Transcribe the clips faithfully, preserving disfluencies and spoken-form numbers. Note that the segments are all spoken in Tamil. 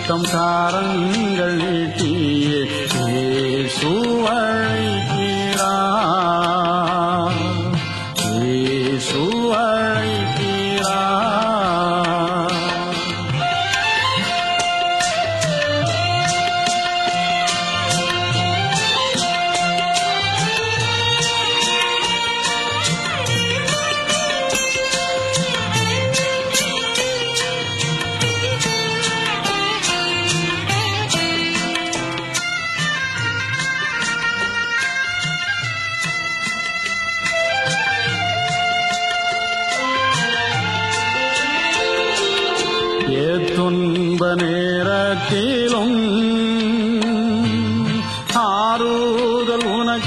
தம் காரங்கள் நீட்டியே இயேசு அழைக்கிறார், இயேசு அழைக்கிறார். துன்ப நேரத்திலும் ஆறுதல்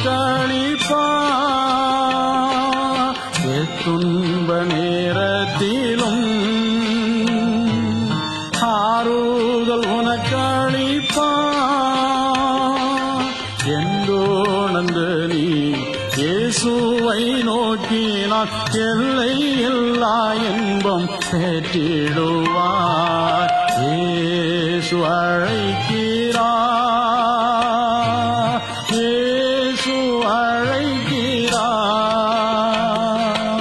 உனக்களிப்பார், துன்ப நேரத்திலும் ஆறுதல் உனக்களிப்பார். எங்கோணந்து நீ இயேசுவை நோக்கினால் எல்லை இல்லா இன்பம் பெற்றிடுவார். இயேசு அழைக்கிறார், இயேசு அழைக்கிறார்.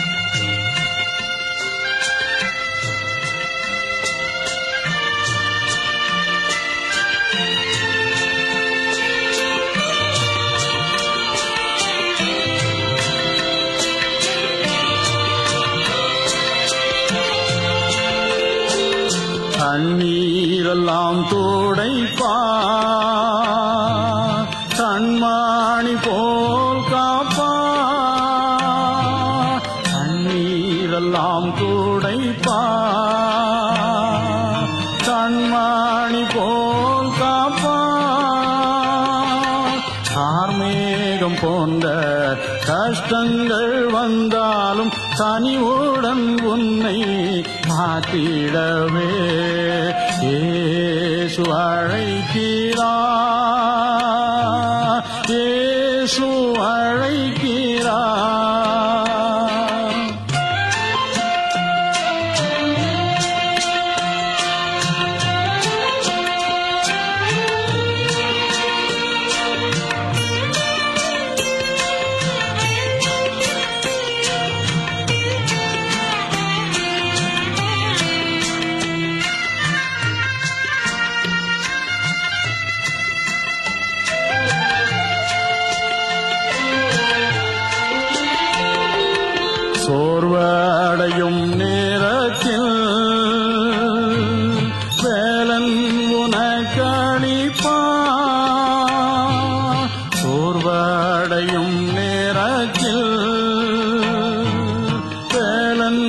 கண்ணீரெல்லாம் துடைப்பார், கண்மணி போல் காப்பார். கண்ணீரெல்லாம் துடைப்பார், கண்மணி போல் காப்பார். கார்மேகம் போன்ற கஷ்டங்கள் வந்தாலும் கனிவுடன் உன்னை காத்திடவே இயேசு அழைக்கிறார், இயேசு அழைக்கிறார். சோர்வடையும் நேரத்தில் வேலன் உனக்களிப்பார், சோர்வடையும் நேரத்தில் வேலன்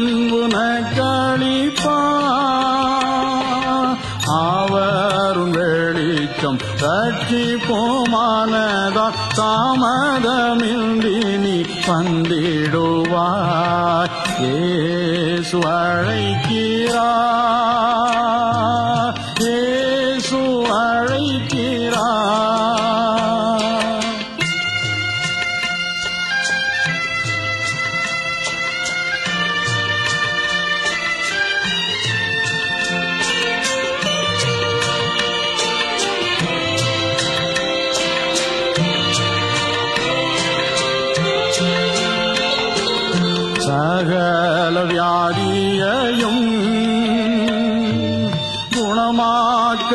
உனக்களிப்பார். அவரும் வெளிச்சம் ரட்சிப்போமானதா தாமதமின்றி நீ வந்திடுவாய். இயேசு அழைக்கிறார், இயேசு அழைக்கிறார். சகல வியாதியையும் குணமாக்க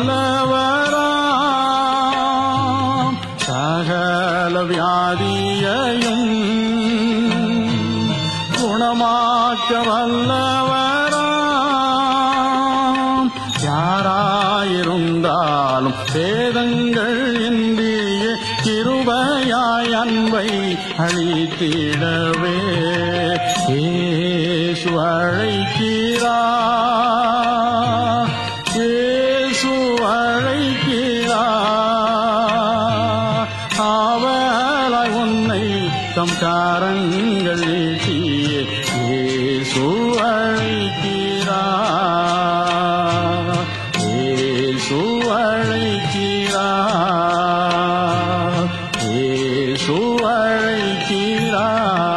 வல்லவராம், சகல வியாதியையும் குணமாக்க வல்லவராம். யாராயிருந்தாலும் வேதங்கள் இன்றியே கிருபையாய் அன்பை அளித்திடவே இயேசு அழைக்கிறார், இயேசு அழைக்கிறார். ஆவலாய் உன்னை தம் காரங்கள் நீட்டியே இயேசு அழைக்கிறார், இயேசு அழைக்கிறார், இயேசு அழைக்கிறார்.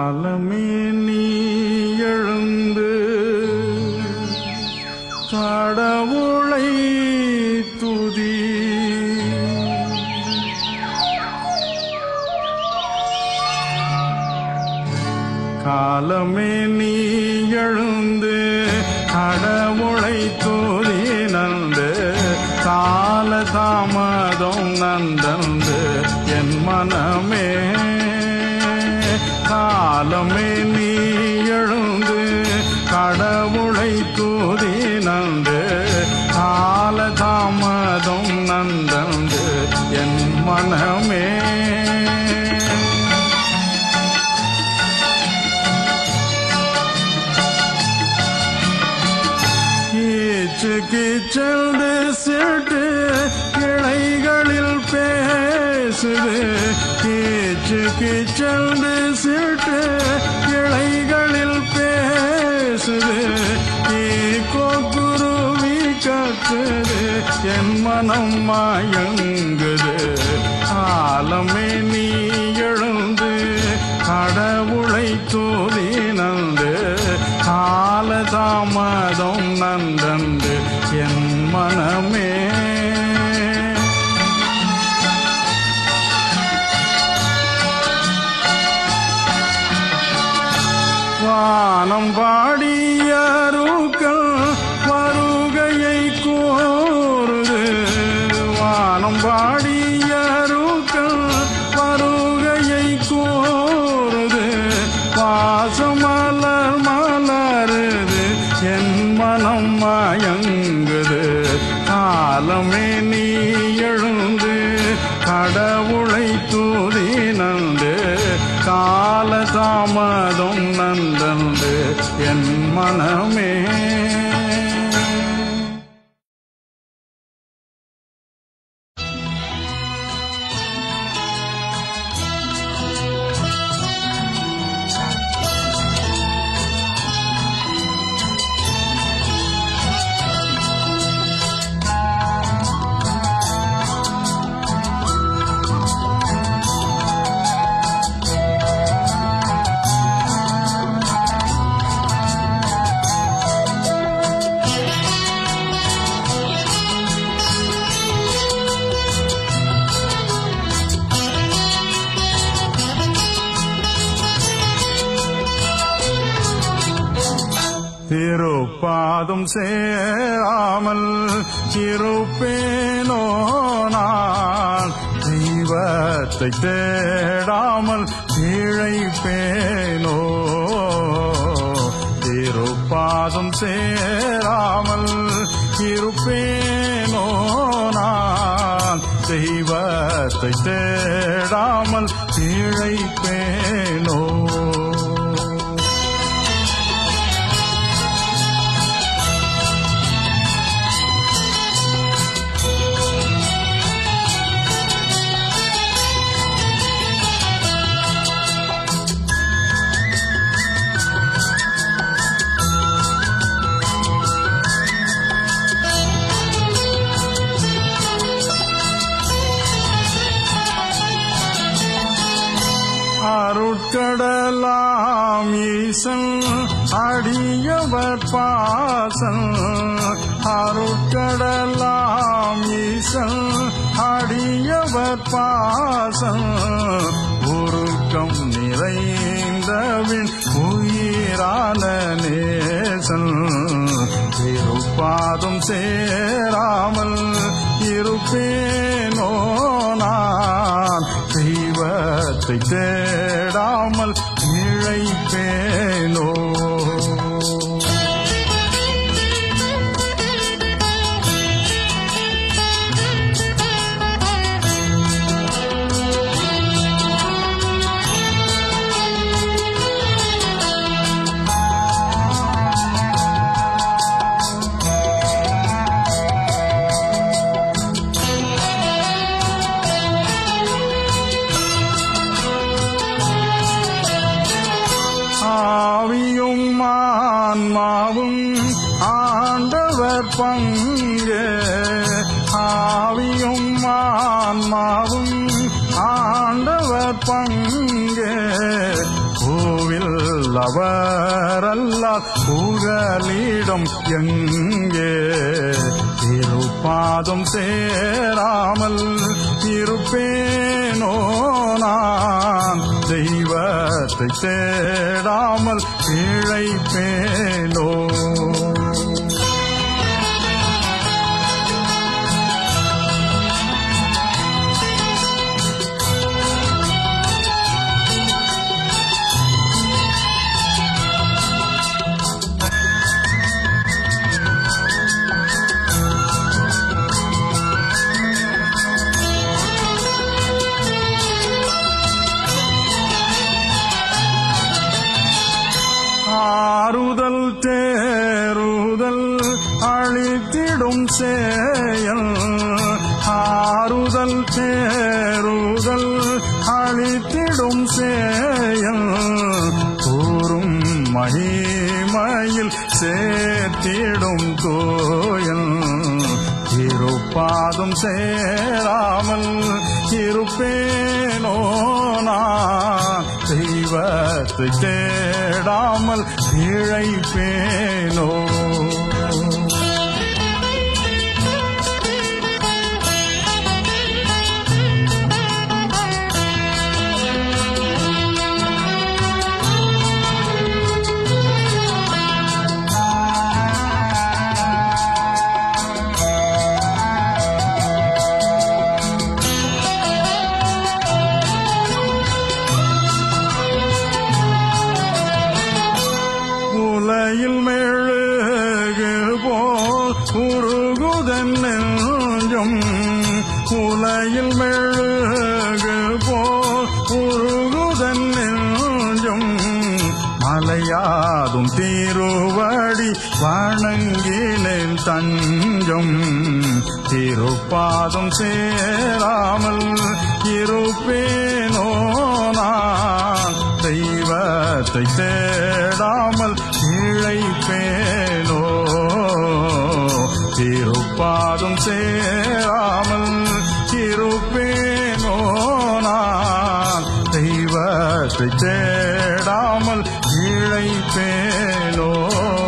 காலமே நீ எழுந்து கடவுளை துதி. காலமே நீ எழுந்து கடவுளை துதி நந்து. கால தாமதம் நந்தந்து என் மனமே. காலமே நீ எழுந்து கடவுளை துதி நந்து. கால தாமதம் நந்தந்து என் மனமே. கிச்சல்து சிட்டு கிளைகளில் பேசுது. கீச்சு கிச்சல்து சிட்டு கிளைகளில் பேசுது. ஈக்கோ குருவி கத்துது என் மனம் மயங்குது. காலமே நீ எழுந்து கடவுளை துதி நந்து. கால தாமதம் நந்தந்து என் மனமே. வானம் பாடியருக்கள் வருகையை கூறுது. வானம் பாடியருக்கள் வருகையை கூறுது. வாசமலர் மலருது என் மனம் மயங்குது. காலமே நீ எழுந்து கடவுளை துதி நந்து. கால தாமதம் நந்தந்து என் மனமே. திருப்பாதம் சேராமல் இருப்பேனோ நான். தெய்வத்தை தேடாமல் இழைப்பேனோ. திருப்பாதம் சேராமல் இருப்பேனோ நான். தெய்வத்தை தேடாமல் இழைப்பேனோ. அருட்கடலாம் ஈசன் அடியவர் பாசன். அருட்கடலாம் ஈசன் அடியவர் பாசன். உருக்கம் நிறைந்தவின் உயிரான நேசன். திருப்பாதம் சேராமல் இருப்பேனோ நான். தெய்வத்தை தேடாமல் இழைப்பேனோ. ஆவியும் ஆன்மாவும் ஆண்டவர் பங்கே. ஆவியும் ஆன்மாவும் ஆண்டவர் பங்கே. கோவில் நல்லவரல்லால் புகலிடம் எங்கே திருப்பாதம் சேராமல் இருப்பேனோ நான் தெய்வத்தை தேடாமல் பிழைப்பேனோ ஆறுதல் தேறுதல் அழித்திடும் செயல் ஆறுதல் தேறுதல் அழித்திடும் செயல் கூறும் மகிமையில் சேர்த்திடும் கோயில் இருப்பாதும் சேராமல் இருப்பேனோ நான் தெய்வத்தை தேடாமல் இழைப்பேனோ உலையில் மெழுகு போல் உருகுதன் நெஞ்சம் உலையில் மெழுகு போல் உருகுதன் நெஞ்சம் மலையாதும் திருவடி வணங்கினேன் தஞ்சம் திருப்பாதம் சேராமல் இருப்பேனோ நான் தெய்வத்தை தேடாமல் இழைப்பேனோ திருப்பாதம் சேராமல் இருப்பேனோ நான் தெய்வத்தை தேடாமல் இழைப்பேனோ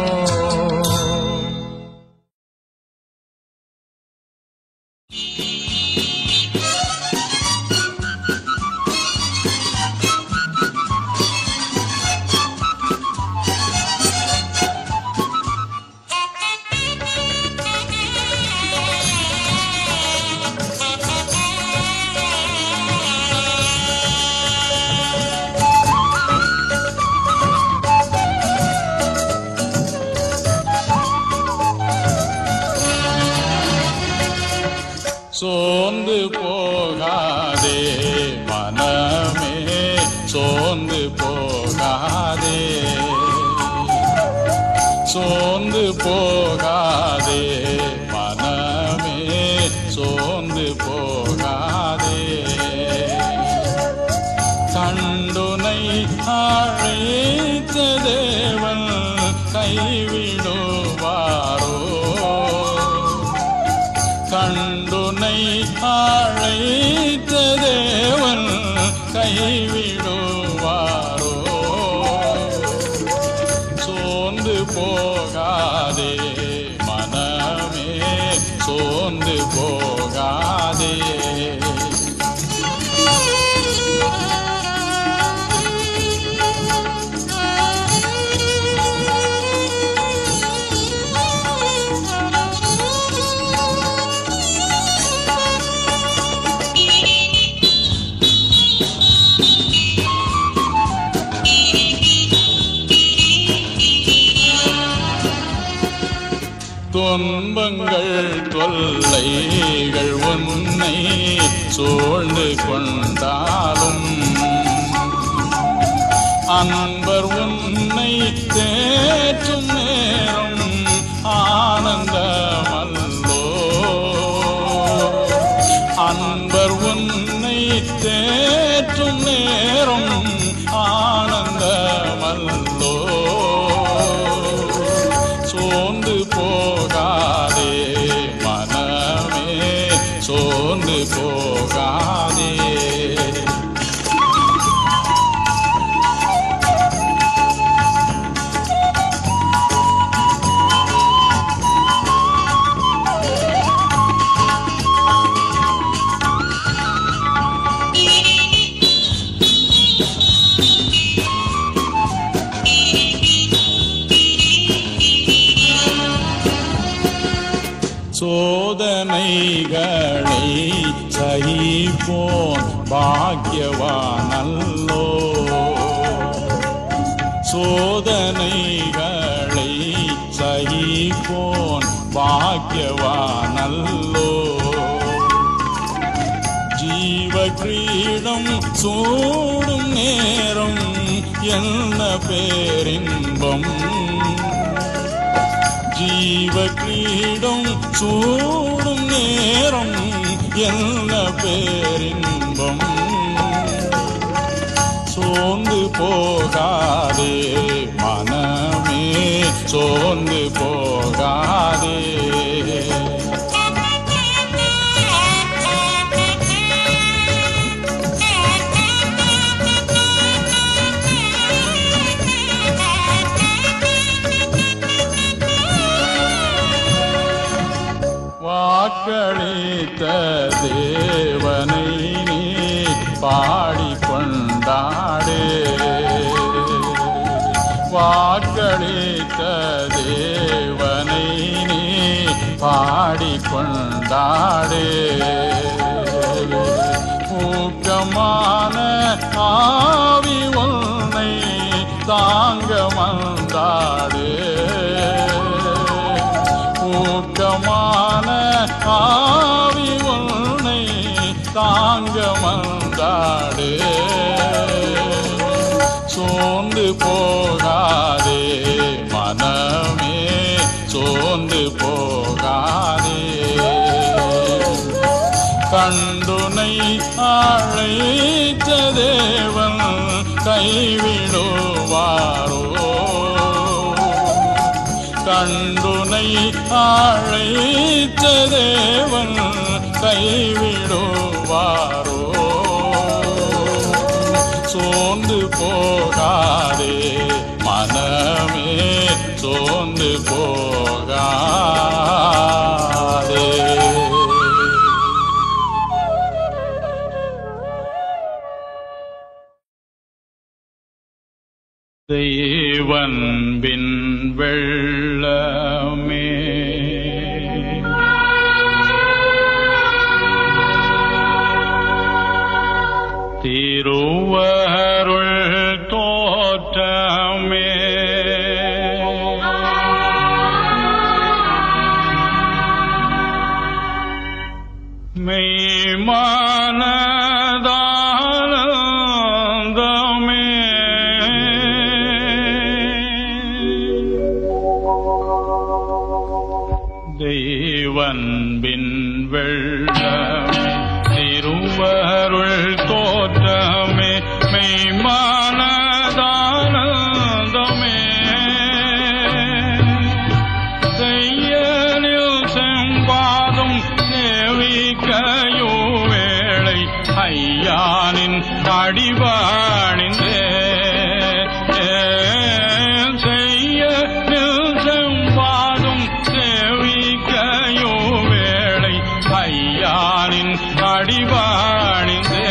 சோர்ந்து போகாதே மனமே சோர்ந்து போகாதே சோர்ந்து போகாதே மனமே சோர்ந்து போகாதே கண்டுனை அழைத்த தேவன் கைவிடுவாரோ கண்டுனை அழைத்த தேவன் கைவிடுவாரோ சோர்ந்து போகாதே மனமே சோர்ந்து போகாதே துன்பங்கள் தொல்லைகள் உன்னை சூழ்ந்து கொண்டாலும் அன்பர் உன்னை தேற்றும் நேரம் ஆனந்தமல்லோ அன்பர் உன்னை தேற்றும் நேரம் ஆனந்தமல்லோ சோர்ந்து போகாதே மனமே சோர்ந்து போகாதே சோதனைகளை சகிப்போன் பாக்கியவானல்லோ. சோதனைகளை சகிப்போன் பாக்கியவானல்லோ. ஜீவ கிரீடம் சூடும் நேரம் என்ன பேரின்பம். ஜீவ கிரீடம் சூடும் நேரம் என்ன பேரின்பம். சோர்ந்து போகாதே மனமே, சோர்ந்து போகாதே. வாக்களித்த தேவனை நீ பாடிக்கொண்டாடே. வாக்களித்த தேவனை நீ பாடிக்கொண்டாடே. ஊக்கமான ஆவி உன்னை தாங்க வந்தாடே. ஊக்கமான ஆவி உன்னை தாங்க வந்தாடே. சோர்ந்து போகாதே மனமே, சோர்ந்து போகாதே. கண்டுனை அழைத்த தேவன் கைவிடுவாரோ. கண்டுனை அழைத்த தேவன் கைவிடுவாரோ. சோர்ந்து போகாதே மனமே, சோர்ந்து போகாதே. தெய்வன்பின் வெள்ளமே, திருவருள் தோற்றமே, மெய்மானதானந்தமே, தெய்வன்பின் வெள்ளமே, திருவருள் தோற்றமே, மெய்மானதானந்தமே. செய்யலில் செம்பாதும் சேவிக்கையோ வேளை ஐயானின் அடிவாணிந்தே. செய்யலில் செம்பாதும் சேவிக்கையோ வேளை ஐயானின் அடிவாணிந்தே.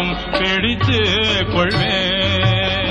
நானும் பிடித்து கொள்வேன்.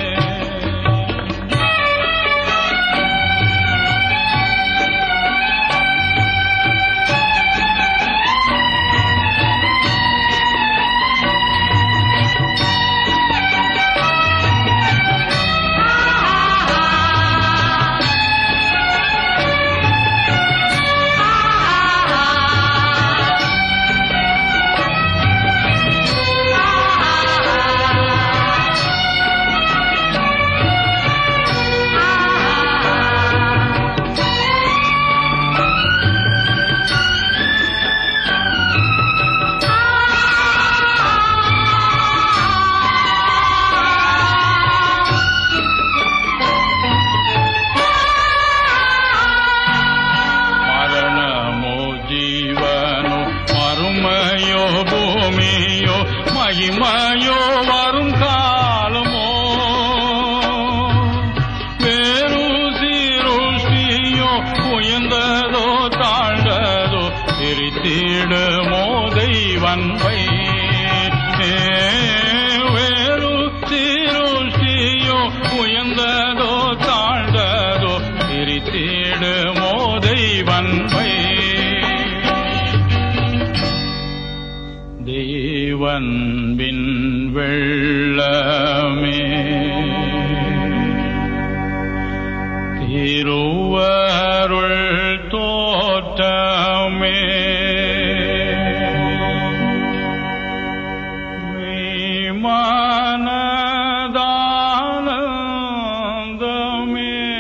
மகிமையோ வரும் காலமோ வேறு சீருஷ்டியோ உயர்ந்ததோ தாழ்ந்ததோ பிரித்திடுமோ தெய்வன்பை. வேறு சீருஷ்டியோ உயர்ந்ததோ தாழ்ந்ததோ பிரித்திடுமோ தெய்வன்பை. தேவன்பின் வெள்ளமே திருவருள் தோற்றமே மெய்மானதானந்தமே.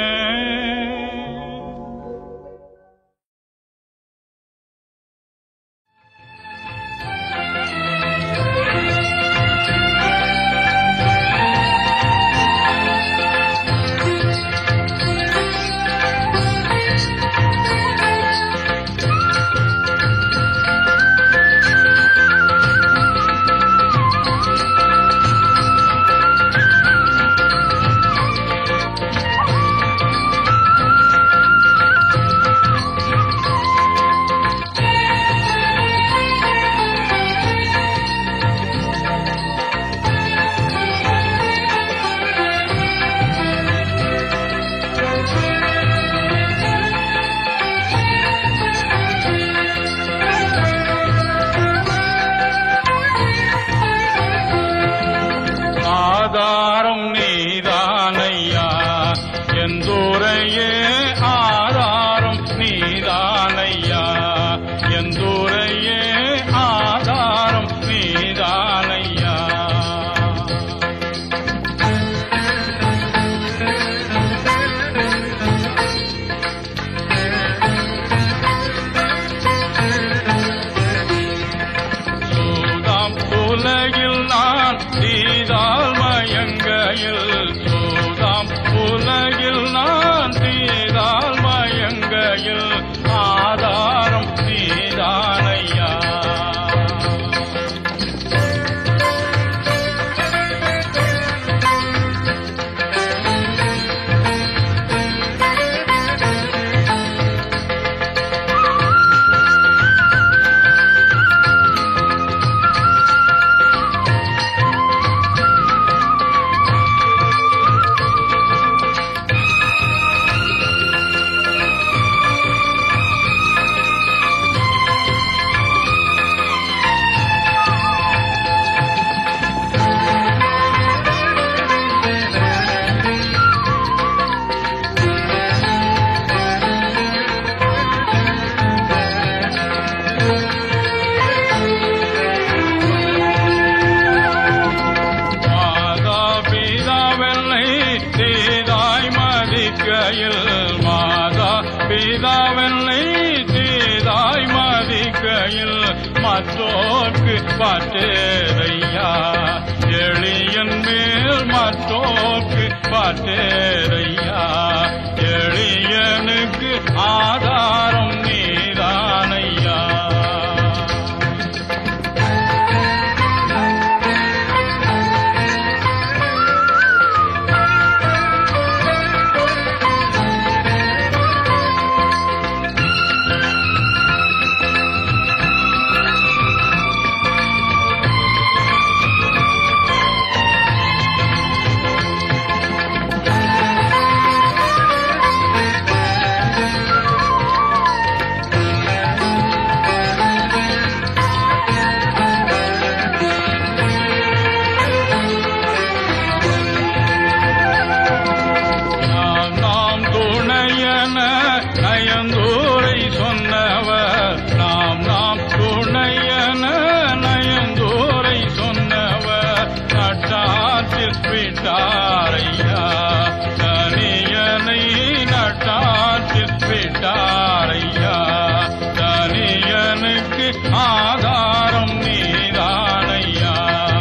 ஆதாரம் நீதானையா எந்தூரையே, ஆதாரம் நீதானையா எந்தூரையே, ஆதாரம் நீதானையா. சூதாம் உலகில் நான் தீதால் மயங்கையில், சூதாம் உலகில் நான் தீதால் மயங்கையில், ஆதாரம் நீதானையா. மாதா பிதாவென்னை தீதாய் மதிக்கையில் மற்றோர்க்கு பாட்டேரையா, எளியன் மேல் மற்றோர்க்கு பாட்டேரையா, எளியனுக்கு ஆதாரம் நீதானையா. ஆதாரம் நீதானையா.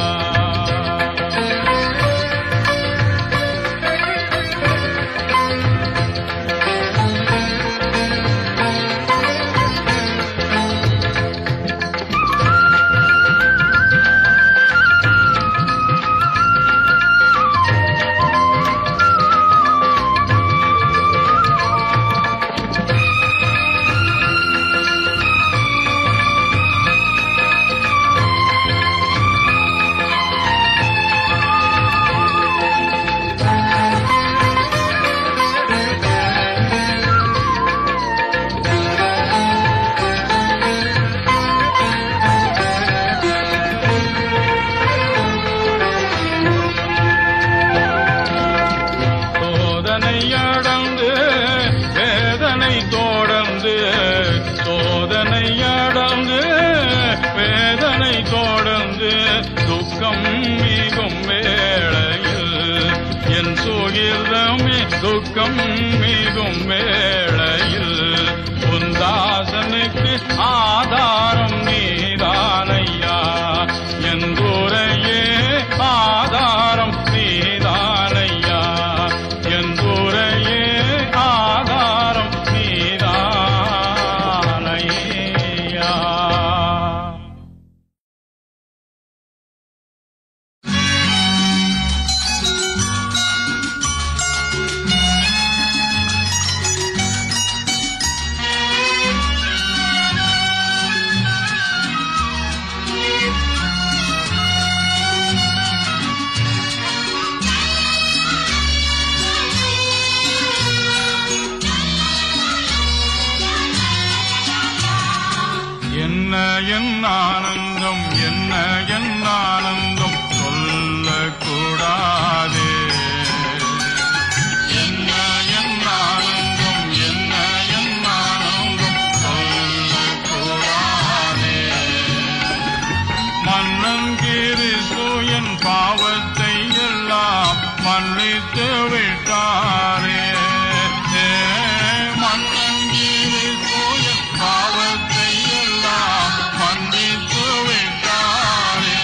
சோதனையடந்து வேதனை தொடர்ந்து துக்கம் மிகும் வேளையில் என் சுகிர்தமே துக்கம் மிகும் வேளையில் உந்தாசனுக்கு ஆதாரம் நீதானையா. என் துறையே ஆதாரம் நீதானையா. என் துறையே ஆதாரம் என்ன என் ஆனந்தம் என்ன என் ஆனந்தம் சொல்லக்கூடாதே. என்ன என் ஆனந்தம் என்ன என் ஆனந்தம் சொல்லக்கூடாதே. மன்னன் கிறிஸ்து என் பாவத்தை எல்லாம் மன்னித்து விட்டாரே. மன்னன் கிறிஸ்து என் பாவத்தை மன்னித்து விட்டாரே.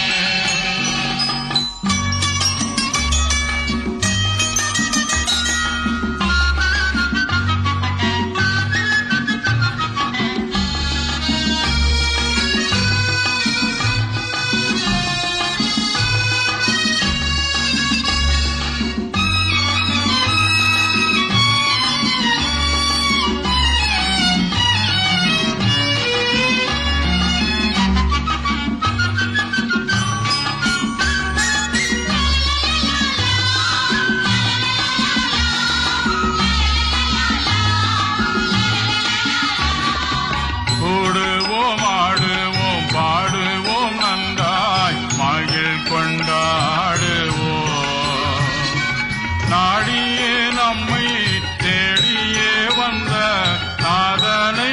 கூடுவோம் ஆடுவோம் பாடுவோம் நன்றாய் மகிழ் கொண்டாடுவோம். நாடியே நம்மை தேடியே வந்த நாதனை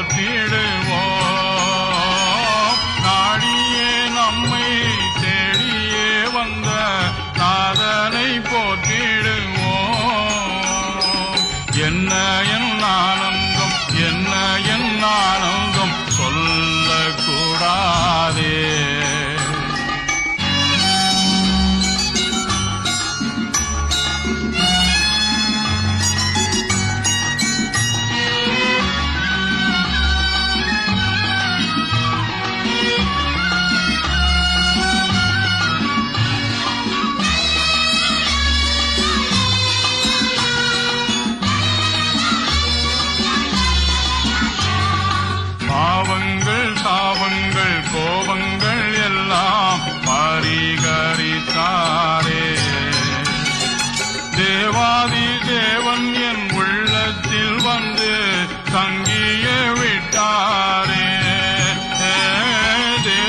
போற்றிடுவோம். நாடியே நம்மை தேடியே வந்த நாதனை போற்றிடுவோம். என்ன என் ஆனந்தம் என்ன என் ஆனந்தம் சொல்லக்கூடாதே. பாவங்கள் தாவங்கள் கோபங்கள் எல்லாம் பரிகரித்தாரே. தேவாதி தேவன் என் உள்ளத்தில் வந்து தங்கிய விட்டாரே.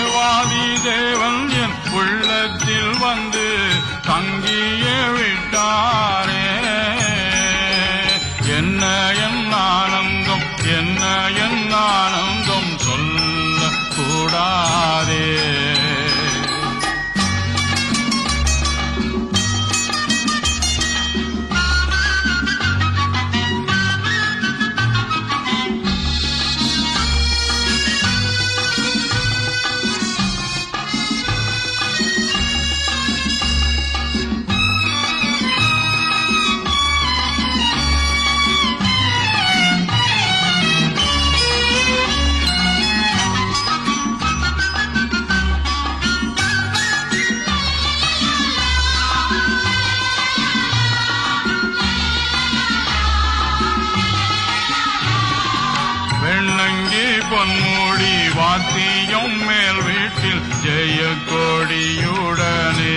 எம் மேல் வீட்டில் ஜெய கொடியுடனே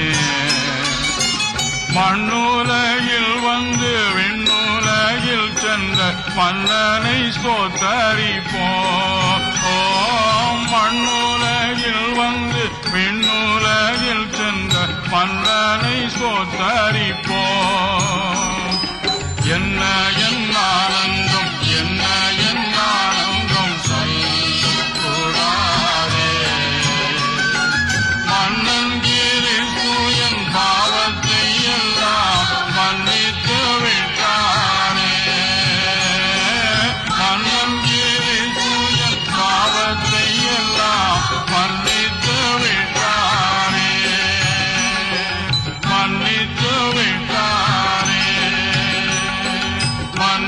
மண்ணுலகில் வந்து விண்ணுலகில் சென்ற மன்னனை ஸ்தோத்தரிப்போம். மண்ணுலகில் வந்து விண்ணுலகில் சென்ற மன்னனை ஸ்தோத்தரிப்போம். என்ன என் ஆனந்தம், என்ன என் ஆனந்தம் சொல்லக்கூடாதே. மன்னன் கிறிஸ்து என் பாவத்தை எல்லாம் மன்னித்து விட்டானே. மன்னன் கிறிஸ்து என் பாவத்தை எல்லாம் மன்னித்து விட்டானே. மன்னித்து விட்டானே. மன்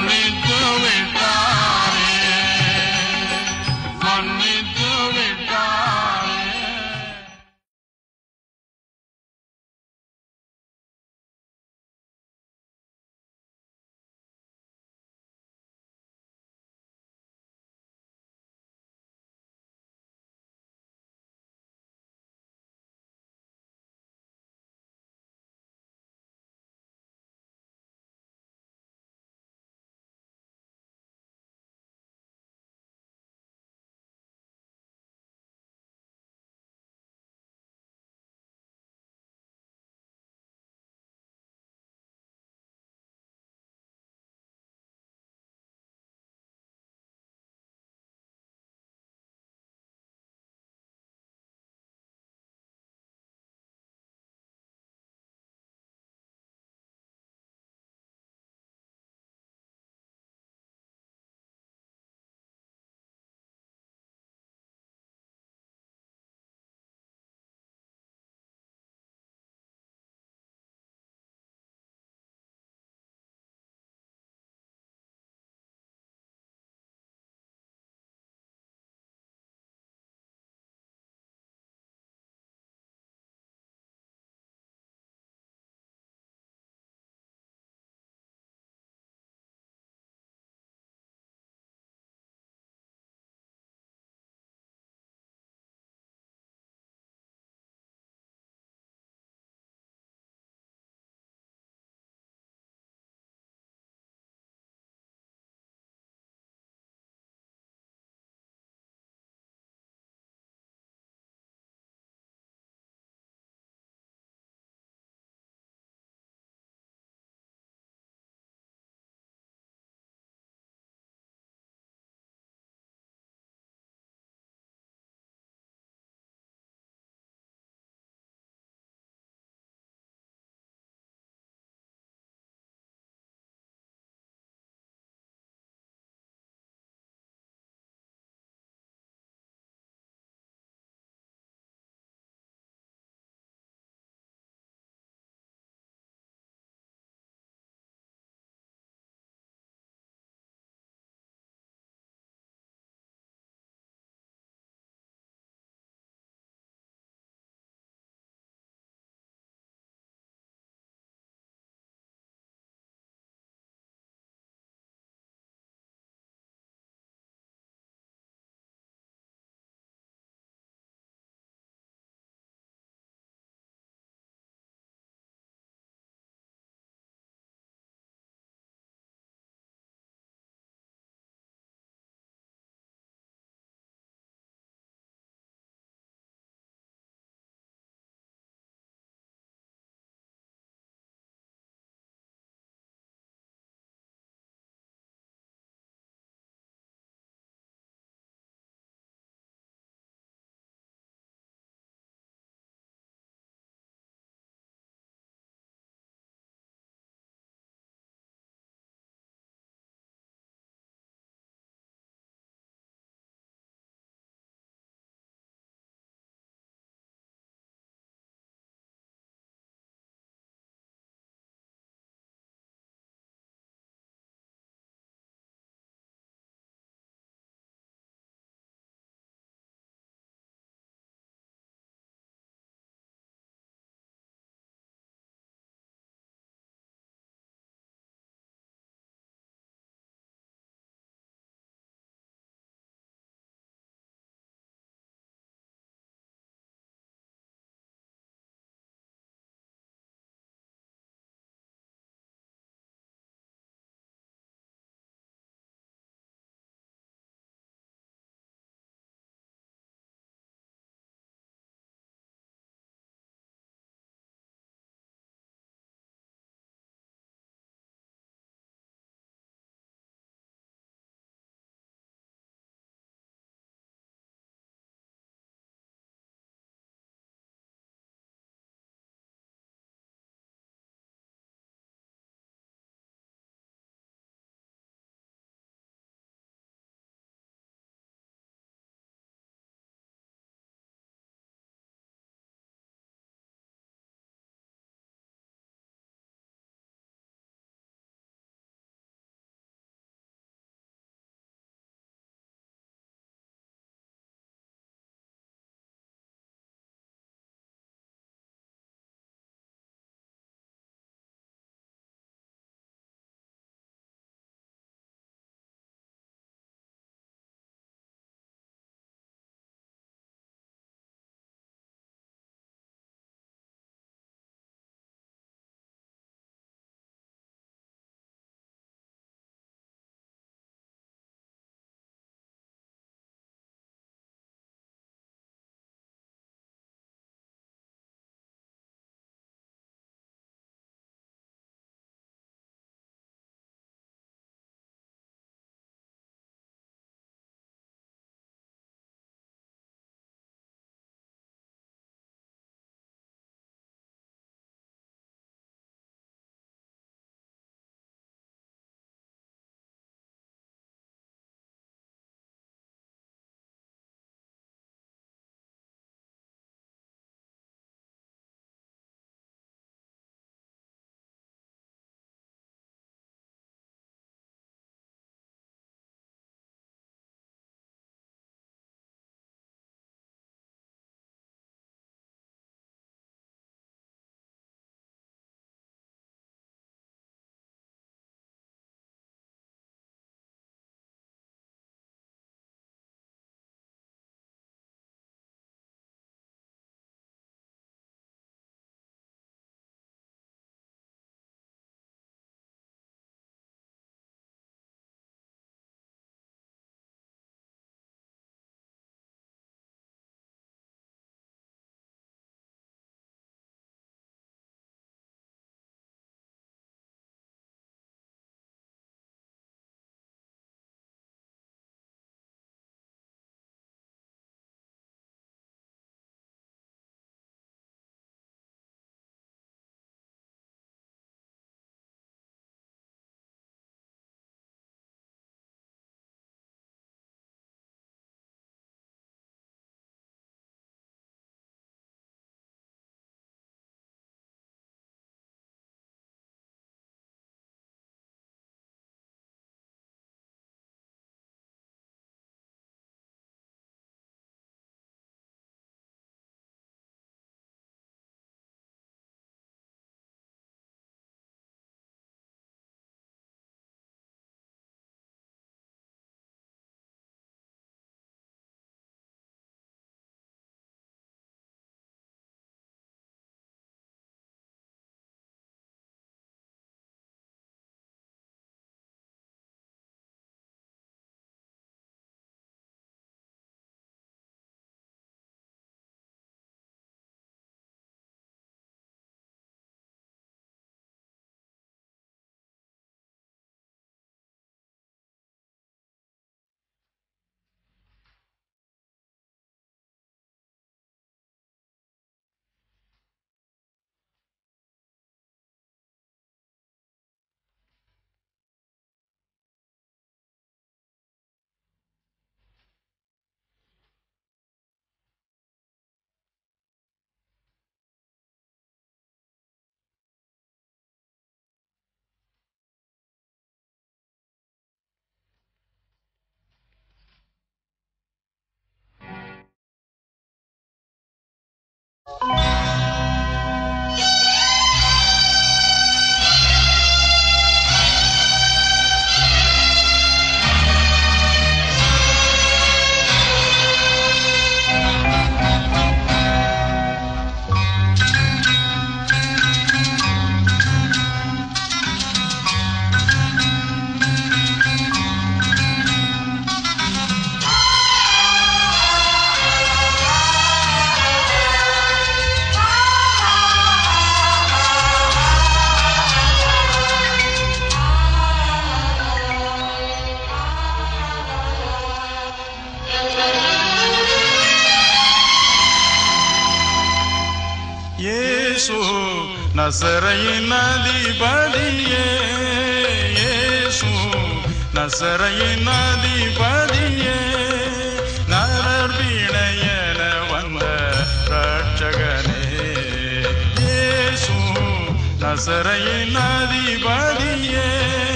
இயேசு நசரேயின் அதிபதியே, இயேசு நசரேயின் அதிபதியே, நரர் வீணையென வந்த ரட்சகனே, இயேசு நசரேயின் அதிபதியே.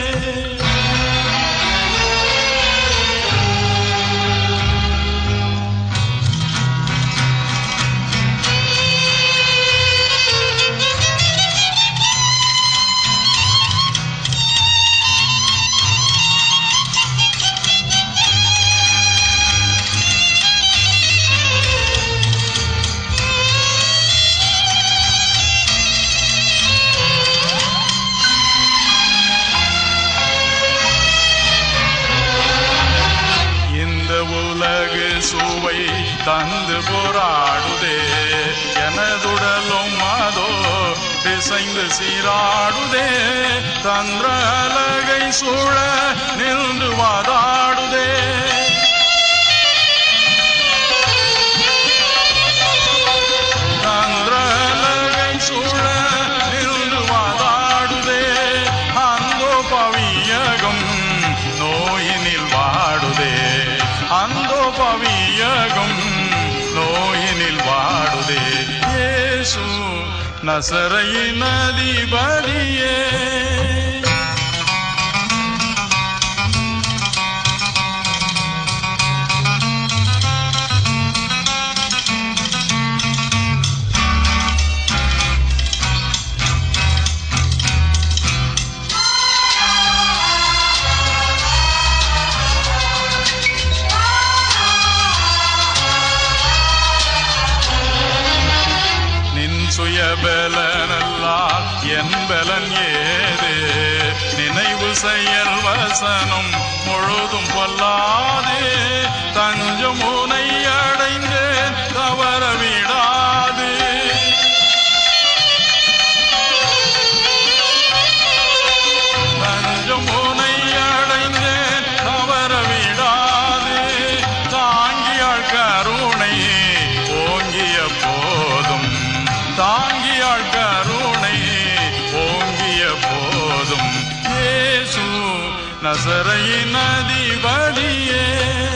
உலகு சுவை தந்து போராடுதே, எனதுடலும் அதோ பிசைந்து சீராடுதே, தந்திர அலகை சூழ நின்று வாதாடுதே, தந்திர அலகை சூழ நின்று வாதாடுதே, அந்தோ பவியகம் நோயினில் வாடுதே, அந்தோ பவியகம் நோயினில் வாடுதே, இயேசு நசரேயின் அதிபதியே. சுயபலனல்லால் என் பலன் ஏது, நினைவு செயல் வசனம் முழுதும் பொல்லாது, தஞ்சம் உனை அடைந்தேன் தவற விடாது, தஞ்சம் உனை அடைந்தேன் தவற விடாது, தாங்கியாள் கருணை ஓங்கிய போதும், தாங்கியாள் கருணை ஓங்கிய போதும், இயேசு நசரேயின் அதிபதியே.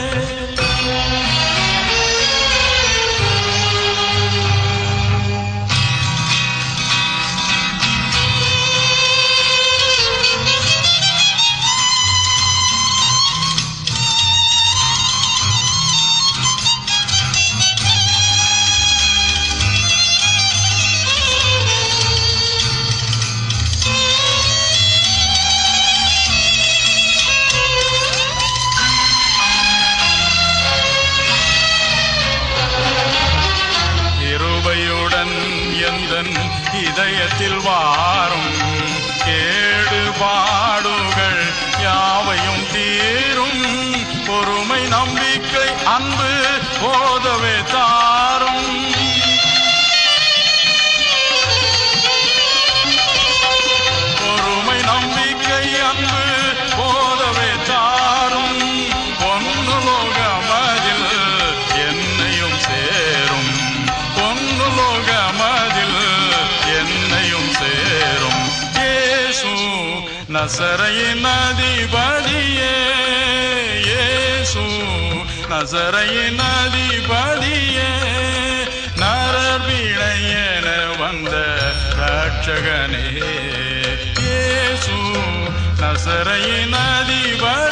எந்தன் இதயத்தில் வாரும், கேடு பாடுகள் யாவையும் தீரும், பொறுமை நம்பிக்கை அன்பு போதவே தாரும், பொறுமை நம்பிக்கை அன்பு போதவே தாரும், பொன்னு லோகமதில் என்னையும் சேரும், பொன்னு லோகமதில் என்னையும் சேரும், இயேசு நசரேயின் அதிபதியே, இயேசு நசரேயின் அதிபதியே, நரர் வீணையென வந்த ரட்சகனே, இயேசு நசரேயின் அதிபதியே.